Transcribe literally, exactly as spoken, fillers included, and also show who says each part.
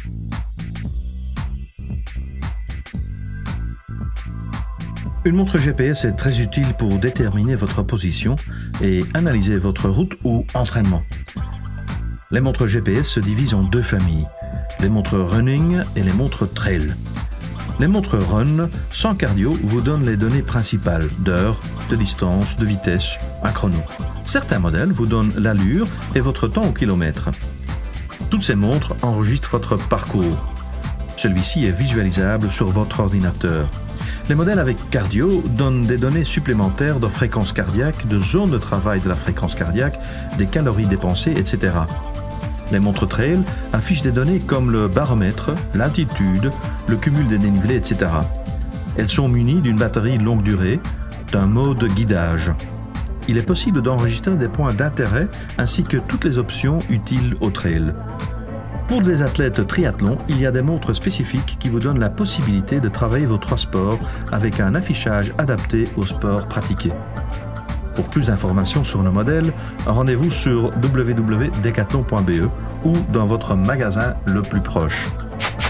Speaker 1: Une montre G P S est très utile pour déterminer votre position et analyser votre route ou entraînement. Les montres G P S se divisent en deux familles, les montres running et les montres trail. Les montres run sans cardio vous donnent les données principales d'heure, de distance, de vitesse, un chrono. Certains modèles vous donnent l'allure et votre temps au kilomètre. Toutes ces montres enregistrent votre parcours. Celui-ci est visualisable sur votre ordinateur. Les modèles avec cardio donnent des données supplémentaires de fréquence cardiaque, de zone de travail de la fréquence cardiaque, des calories dépensées, et cetera. Les montres trail affichent des données comme le baromètre, l'altitude, le cumul des dénivelés, et cetera. Elles sont munies d'une batterie longue durée, d'un mode guidage. Il est possible d'enregistrer des points d'intérêt ainsi que toutes les options utiles au trail. Pour les athlètes triathlon, il y a des montres spécifiques qui vous donnent la possibilité de travailler vos trois sports avec un affichage adapté au sport pratiqué. Pour plus d'informations sur nos modèles, rendez-vous sur w w w point decathlon point b e ou dans votre magasin le plus proche.